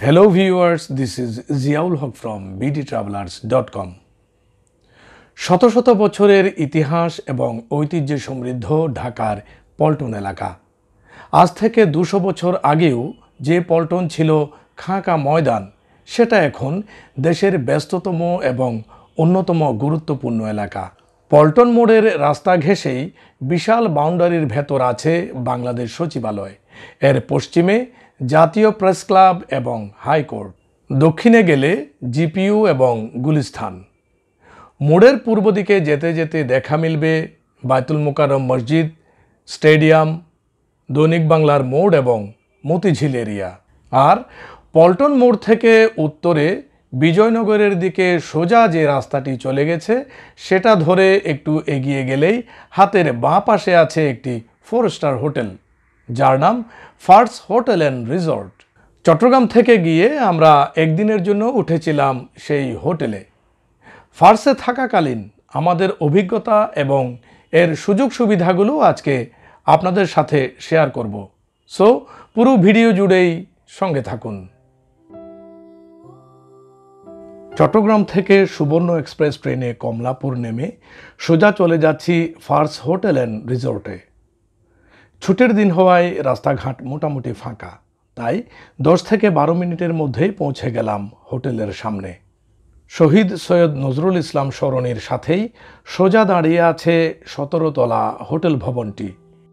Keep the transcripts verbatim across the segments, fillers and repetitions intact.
Hello viewers, this is Ziaul Haq from b d travelers dot com. শত শত বছরের ইতিহাস এবং ঐতিহ্যে সমৃদ্ধ ঢাকার পল্টন এলাকা। আজ থেকে দুশো বছর আগেও যে পল্টন ছিল খাঁকা ময়দান, সেটা এখন দেশের ব্যস্ততম এবং অন্যতম গুরুত্বপূর্ণ এলাকা। পল্টন মোড়ের রাস্তা ঘেঁষেই বিশাল বাউন্ডারির ভেতর আছে বাংলাদেশ সচিবালয়। এর পশ্চিমে জাতীয় প্রেস ক্লাব এবং হাইকোর্ট, দক্ষিণে গেলে জিপিইউ এবং গুলিস্তান। মোড়ের পূর্ব দিকে যেতে যেতে দেখা মিলবে বায়তুল মোকাররম মসজিদ, স্টেডিয়াম, দৈনিক বাংলার মোড় এবং মতিঝিল এরিয়া। আর পল্টন মোড় থেকে উত্তরে বিজয়নগরের দিকে সোজা যে রাস্তাটি চলে গেছে, সেটা ধরে একটু এগিয়ে গেলেই হাতের বাঁ পাশে আছে একটি ফোর স্টার হোটেল, যার নাম Fars hotel and resort. Chittagong থেকে গিয়ে আমরা একদিনের জন্য উঠেছিলাম সেই হোটেলে। ফার্সে থাকাকালীন আমাদের অভিজ্ঞতা এবং এর সুযোগ সুবিধাগুলো আজকে আপনাদের সাথে শেয়ার করব। সো পুরো ভিডিও জুড়েই সঙ্গে থাকুন। চট্টগ্রাম থেকে সুবর্ণ এক্সপ্রেস ট্রেনে কমলাপুর নেমে সোজা চলে যাচ্ছি ফার্স হোটেল অ্যান্ড রিসর্টে। ছুটির দিন হওয়ায় রাস্তাঘাট মোটামুটি ফাঁকা, তাই দশ থেকে বারো মিনিটের মধ্যেই পৌঁছে গেলাম হোটেলের সামনে। শহীদ সৈয়দ নজরুল ইসলাম সরণির সাথেই সোজা দাঁড়িয়ে আছে সতেরো তলা হোটেল ভবনটি।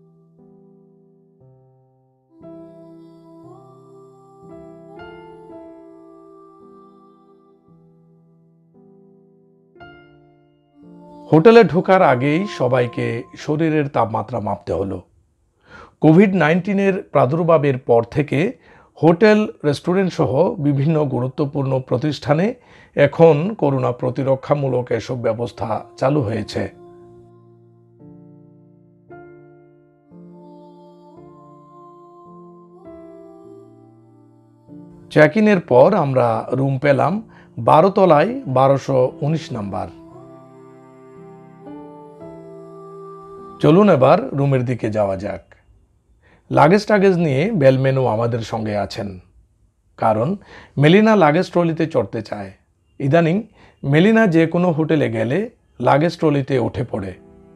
হোটেলে ঢোকার আগেই সবাইকে শরীরের তাপমাত্রা মাপতে হলো। কোভিড নাইন্টিনের প্রাদুর্ভাবের পর থেকে হোটেল, রেস্টুরেন্ট সহ বিভিন্ন গুরুত্বপূর্ণ প্রতিষ্ঠানে এখন করোনা প্রতিরক্ষামূলক এসব ব্যবস্থা চালু হয়েছে। চেক ইনের পর আমরা রুম পেলাম বারো তলায় বারোশো উনিশ নাম্বার। চলুন এবার রুমের দিকে যাওয়া যাক। লাগেজ টাগেজ নিয়ে বেলমেনও আমাদের সঙ্গে আছেন, কারণ মেলিনা লাগেজ ট্রলিতে চড়তে চায়। ইদানিং মেলিনা যে কোনো হোটেলে গেলে লাগেজ ট্রলিতে উঠে পড়ে।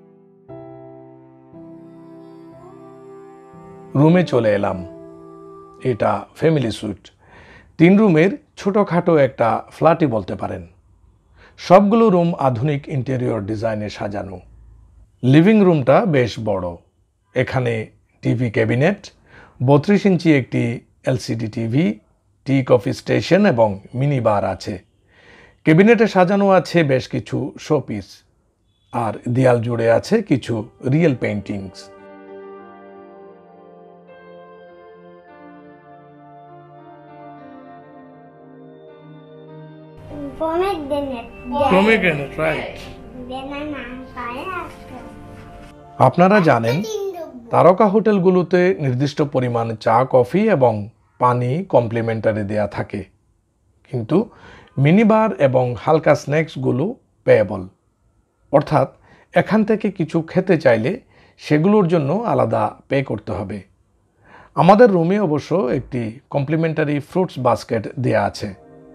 রুমে চলে এলাম। এটা ফ্যামিলি সুইট, তিন রুমের ছোটোখাটো একটা ফ্ল্যাটই বলতে পারেন। সবগুলো রুম আধুনিক ইন্টেরিয়র ডিজাইনে সাজানো। লিভিং রুমটা বেশ বড়। এখানে টিভি ক্যাবিনেট, বত্রিশ ইঞ্চি একটি LCD TV, tea coffee station এবং মিনি বার আছে। ক্যাবিনেটে সাজানো আছে বেশ কিছু শোপিস, আর দেয়াল জুড়ে আছে কিছু রিয়েল পেইন্টিংস। আপনারা জানেন, তারকা হোটেলগুলোতে নির্দিষ্ট পরিমাণ চা, কফি এবং পানি কমপ্লিমেন্টারি দেয়া থাকে, কিন্তু মিনিবার এবং হালকা স্ন্যাক্সগুলো পেয়েবল। অর্থাৎ এখান থেকে কিছু খেতে চাইলে সেগুলোর জন্য আলাদা পে করতে হবে। আমাদের রুমে অবশ্য একটি কমপ্লিমেন্টারি ফ্রুটস বাস্কেট দেয়া আছে।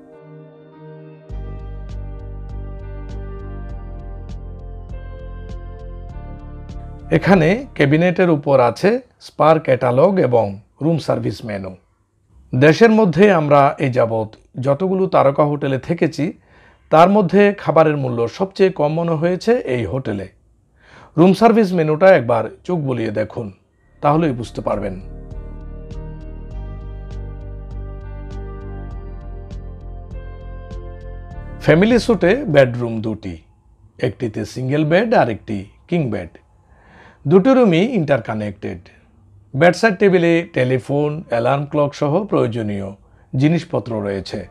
এখানে ক্যাবিনেটের উপর আছে স্পার ক্যাটালগ এবং রুম সার্ভিস মেনু। দেশের মধ্যে আমরা এই যাবৎ যতগুলো তারকা হোটেলে থেকেছি, তার মধ্যে খাবারের মূল্য সবচেয়ে কম মনে হয়েছে এই হোটেলে। রুম সার্ভিস মেনুটা একবার চোখ বুলিয়ে দেখুন, তাহলেই বুঝতে পারবেন। ফ্যামিলি স্যুটে বেডরুম দুটি, একটিতে সিঙ্গেল বেড আর একটি কিং বেড। দুটো রুমই ইন্টারকানেক্টেড। বেডসাইড টেবিলে টেলিফোন, অ্যালার্ম ক্লক সহ প্রয়োজনীয় জিনিসপত্র রয়েছে।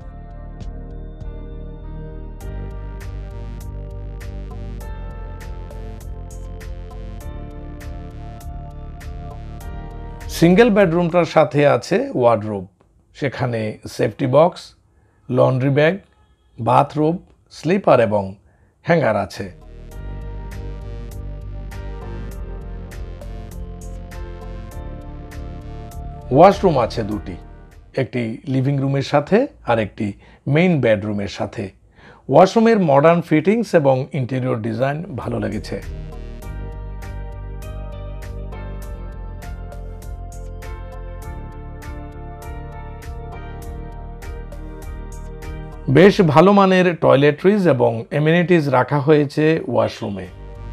সিঙ্গেল বেডরুমটার সাথে আছে ওয়ার্ডরোব। সেখানে safety box, laundry bag, bathrobe, slipper এবং হ্যাঙ্গার আছে। ওয়াশরুম আছে দুটি। একটি লিভিং রুমের সাথে আর একটি মেইন বেডরুমের সাথে। ওয়াশরুমের মডার্ন ফিটিংস এবং ইন্টেরিয়র ডিজাইন ভালো লেগেছে। বেশ ভালো মানের টয়লেট্রিজ এবং এমিনিটিজ রাখা হয়েছে ওয়াশরুমে।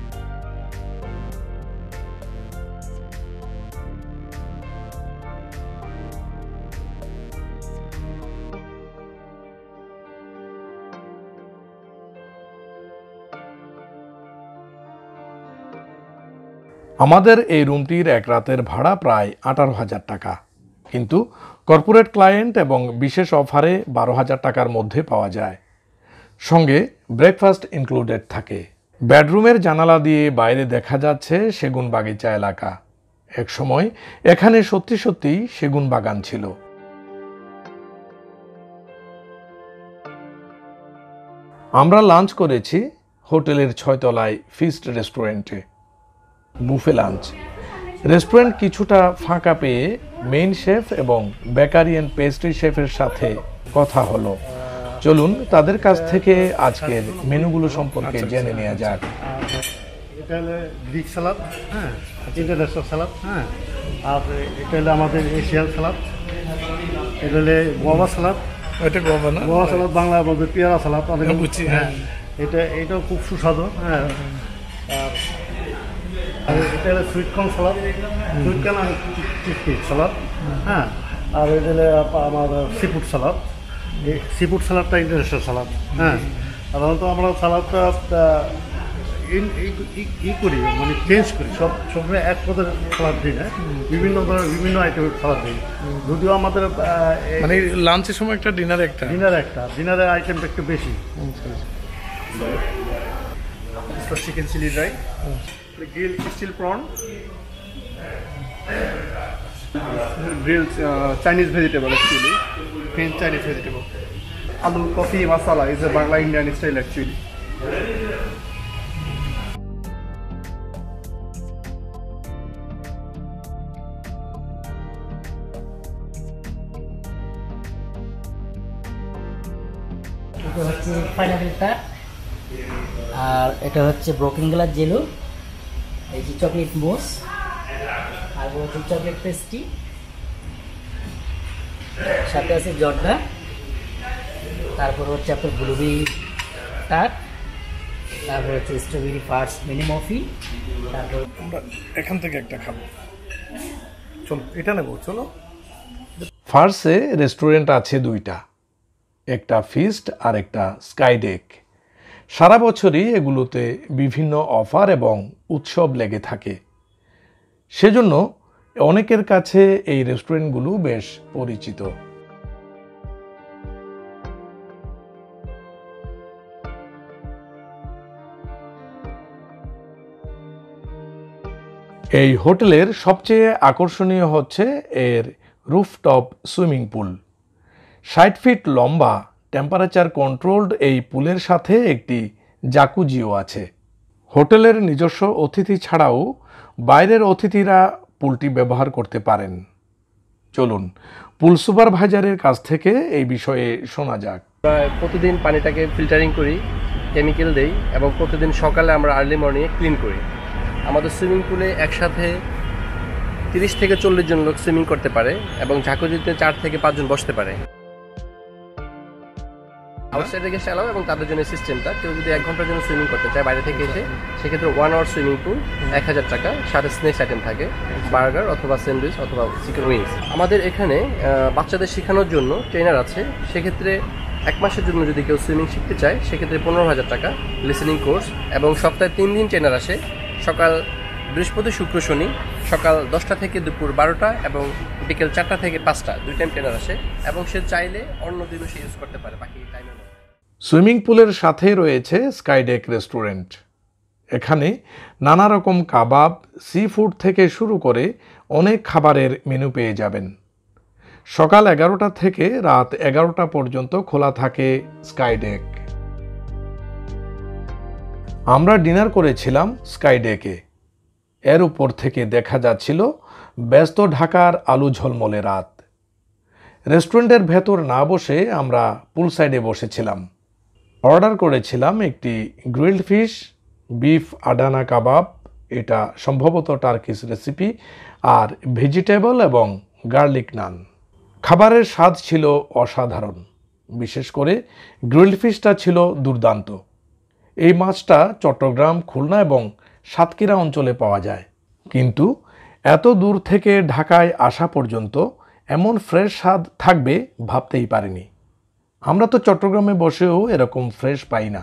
আমাদের এই রুমটির এক রাতের ভাড়া প্রায় আঠারো হাজার টাকা, কিন্তু কর্পোরেট ক্লায়েন্ট এবং বিশেষ অফারে বারো হাজার টাকার মধ্যে পাওয়া যায়। সঙ্গে ব্রেকফাস্ট ইনক্লুডেড থাকে। বেডরুমের জানালা দিয়ে বাইরে দেখা যাচ্ছে সেগুন বাগিচা এলাকা। এক সময় এখানে সত্যি সত্যি সেগুন বাগান ছিল। আমরা লাঞ্চ করেছি হোটেলের ছয়তলায় ফিস্ট রেস্টুরেন্টে। Buffet lunch. রেস্টুরেন্ট কিছুটা ফাঁকা পেয়ে মেইন শেফ এবং বেকারি অ্যান্ড পেস্ট্রি শেফের সাথে কথা হলো। চলুন তাদের কাছ থেকে আজকের মেনুগুলো সম্পর্কে জেনে নেওয়া যাক। এটা হলো গ্রিক সালাদ, হ্যাঁ, ইন্টারন্যাশনাল সালাদ, হ্যাঁ, আর এটা হলো আমাদের এশিয়ান সালাদ। এটা হলো গোয়া সালাদ। এটা গোয়া না? গোয়া সালাদ বাংলার মধ্যে পেয়ারা সালাদ অনেক বুঝছি। হ্যাঁ, এটা এটাও খুব সুস্বাদু। হ্যাঁ, আর এটা হলো sweet corn salad, sweet corn আর চিজ সালাদ, হ্যাঁ, আর এটা হলো আমার সিফুড সালাদ। এই সিফুড সালাদটা ইন্টারন্যাশনাল সালাদ। হ্যাঁ, সাধারণত আমরা সালাদটা ই করি, মানে চেঞ্জ করি, সব সবসময় এক পদের সালাদ দিই না, বিভিন্ন ধরনের বিভিন্ন আইটেমের সালাদ দিই। যদিও আমাদের মানে লাঞ্চের সময় একটা, ডিনারে একটা, ডিনারে একটা ডিনারের আইটেমটা একটু বেশি। Chicken chilli dry, grill still prawn, grill Chinese vegetable, actually French Chinese vegetable, aloo coffee masala is a Bangla Indian style actually. এটা হচ্ছে পাইনাপেল টার্ট, আর এটা হচ্ছে ব্রোকেন গ্লাস জেলো, এই যে চকলেট মোস, আর হচ্ছে চকলেট পেস্ট্রি, সাথে আছে জর্দা, তারপর হচ্ছে আপনার ব্লুবেরি টার্ট, তারপর হচ্ছে স্ট্রবেরি ফার্স মিনি মফি, তারপর আমরা এখান থেকে একটা খাবো। চলো এটা নেবো। চলো। ফার্সে রেস্টুরেন্ট আছে দুইটা, একটা ফিস্ট আর একটা স্কাইডেক। সারা বছরই এগুলোতে বিভিন্ন অফার এবং উৎসব লেগে থাকে, সেজন্য অনেকের কাছে এই রেস্টুরেন্টগুলো বেশ পরিচিত। এই হোটেলের সবচেয়ে আকর্ষণীয় হচ্ছে এর রুফটপ সুইমিং পুল। ষাট ফিট লম্বা টেম্পারেচার কন্ট্রোলড এই পুলের সাথে একটি জাকুজিও আছে। হোটেলের নিজস্ব অতিথি ছাড়াও বাইরের অতিথিরা পুলটি ব্যবহার করতে পারেন। চলুন পুল সুপারভাইজারের কাছ থেকে এই বিষয়ে শোনা যাক। প্রতিদিন পানিটাকে ফিল্টারিং করি, কেমিক্যাল দেই, এবং প্রতিদিন সকালে আমরা আর্লি মর্নিংয়ে ক্লিন করি। আমাদের সুইমিং পুলে একসাথে তিরিশ থেকে চল্লিশ জন লোক সুইমিং করতে পারে এবং ঝাঁকুজিতে চার থেকে পাঁচজন বসতে পারে। আউটসাইডে গেস্ট অ্যালাউ, এবং তাদের জন্য সিস্টেমটা, কেউ যদি এক ঘন্টার জন্য সুইমিং করতে চায় বাইরে থেকে এসে, সেক্ষেত্রে ওয়ান আওয়ার সুইমিং পুল এক হাজার টাকা, সাথে স্ন্যাক্স আইটেম থাকে, বার্গার অথবা স্যান্ডউইচ অথবা চিকেন উইংস। আমাদের এখানে বাচ্চাদের শেখানোর জন্য ট্রেনার আছে। সেক্ষেত্রে এক মাসের জন্য যদি কেউ সুইমিং শিখতে চায়, সেক্ষেত্রে পনেরো হাজার টাকা লিসেনিং কোর্স, এবং সপ্তাহে তিন দিন ট্রেনার আসে, সকাল বৃহস্পতি শুক্র শনি, সকাল দশটা থেকে দুপুর বারোটা এবং বিকেল চারটা থেকে পাঁচটা, দুই টাইম ট্রেনার আসে, এবং সে চাইলে অন্য দিনও সে ইউজ করতে পারে বাকি টাইমে। সুইমিং পুলের সাথে রয়েছে স্কাইডেক রেস্টুরেন্ট। এখানে নানা রকম কাবাব, সি ফুড থেকে শুরু করে অনেক খাবারের মেনু পেয়ে যাবেন। সকাল এগারোটা থেকে রাত এগারোটা পর্যন্ত খোলা থাকে স্কাইডেক। আমরা ডিনার করেছিলাম স্কাইডেকে। এর উপর থেকে দেখা যাচ্ছিল ব্যস্ত ঢাকার আলো ঝলমলে রাত। রেস্টুরেন্টের ভেতর না বসে আমরা পুল সাইডে বসেছিলাম। অর্ডার করেছিলাম একটি grilled fish, beef Adana kebab, এটা সম্ভবত টার্কিশ রেসিপি, আর ভেজিটেবল এবং গার্লিক নান। খাবারের স্বাদ ছিল অসাধারণ, বিশেষ করে গ্রিলড ফিশটা ছিল দুর্দান্ত। এই মাছটা চট্টগ্রাম, খুলনা এবং সাতক্ষীরা অঞ্চলে পাওয়া যায়, কিন্তু এত দূর থেকে ঢাকায় আসা পর্যন্ত এমন ফ্রেশ স্বাদ থাকবে ভাবতেই পারিনি। আমরা তো চট্টগ্রামে বসেও এরকম ফ্রেশ পাই না।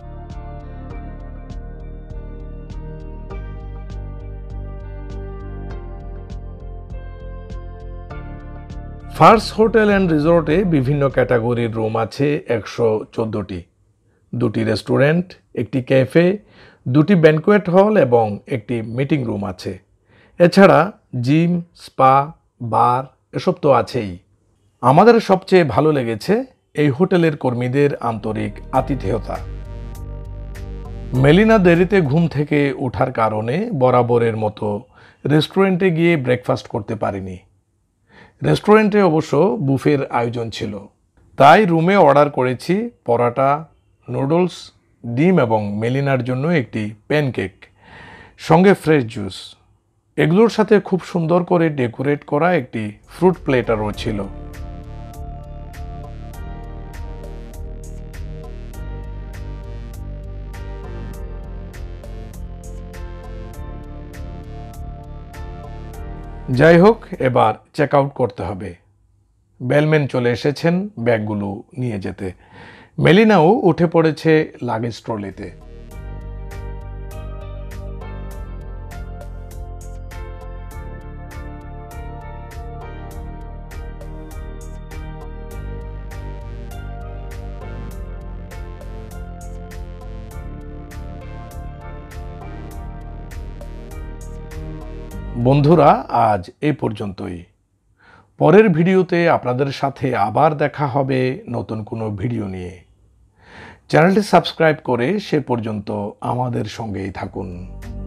ফার্স্ট হোটেল অ্যান্ড রিসোর্টে বিভিন্ন ক্যাটাগরির রুম আছে একশো চোদ্দোটি, দুটি রেস্টুরেন্ট, একটি ক্যাফে, দুটি ব্যানকোয়েট হল এবং একটি মিটিং রুম আছে। এছাড়া জিম, স্পা, বার এসব তো আছেই। আমাদের সবচেয়ে ভালো লেগেছে এই হোটেলের কর্মীদের আন্তরিক আতিথেয়তা। মেলিনা দেরিতে ঘুম থেকে ওঠার কারণে বরাবরের মতো রেস্টুরেন্টে গিয়ে ব্রেকফাস্ট করতে পারিনি। রেস্টুরেন্টে অবশ্য বুফের আয়োজন ছিল, তাই রুমে অর্ডার করেছি পরাটা, নুডলস, ডিম এবং মেলিনার জন্য একটি প্যানকেক, সঙ্গে ফ্রেশ জুস। এগুলোর সাথে খুব সুন্দর করে ডেকোরেট করা একটি ফ্রুট প্লেটারও ছিল। যাই হোক, এবার চেক আউট করতে হবে। বেলম্যান চলে এসেছেন ব্যাগগুলো নিয়ে যেতে। মেলিনাও উঠে পড়েছে লাগেজ ট্রলিতে। বন্ধুরা, আজ এই পর্যন্তই। পরের ভিডিওতে আপনাদের সাথে আবার দেখা হবে নতুন কোনো ভিডিও নিয়ে। চ্যানেলটি সাবস্ক্রাইব করে সে পর্যন্ত আমাদের সঙ্গেই থাকুন।